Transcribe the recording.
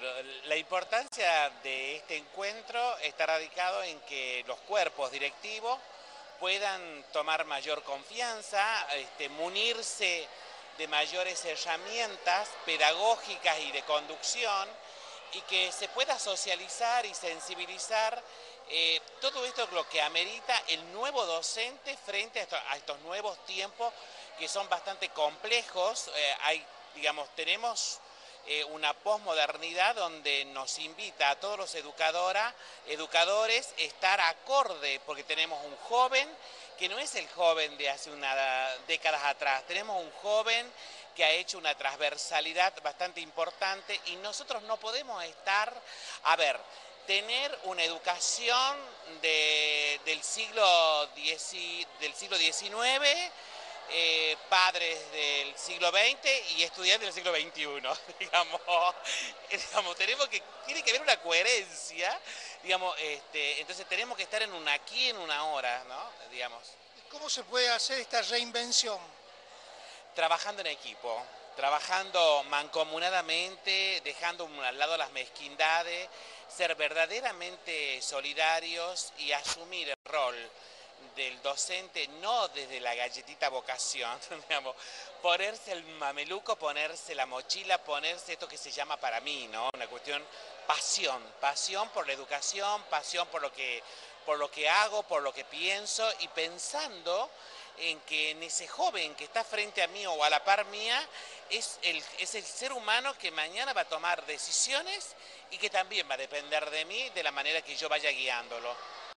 Claro, la importancia de este encuentro está radicado en que los cuerpos directivos puedan tomar mayor confianza, munirse de mayores herramientas pedagógicas y de conducción y que se pueda socializar y sensibilizar todo esto es lo que amerita el nuevo docente frente a estos nuevos tiempos que son bastante complejos. Tenemos una posmodernidad donde nos invita a todos los educadores estar acorde, porque tenemos un joven que no es el joven de hace unas décadas atrás, tenemos un joven que ha hecho una transversalidad bastante importante y nosotros no podemos tener una educación del siglo XIX, padres del siglo XX y estudiantes del siglo XXI, tiene que haber una coherencia, entonces tenemos que estar en un aquí, en una ahora, ¿no? ¿Cómo se puede hacer esta reinvención? Trabajando en equipo, trabajando mancomunadamente, dejando al lado las mezquindades, ser verdaderamente solidarios y asumir el rol del docente, no desde la galletita vocación, ponerse el mameluco, ponerse la mochila, ponerse esto que se llama para mí, ¿no? Una cuestión pasión por la educación, pasión por lo que hago, por lo que pienso y pensando en que en ese joven que está frente a mí o a la par mía es el ser humano que mañana va a tomar decisiones y que también va a depender de mí de la manera que yo vaya guiándolo.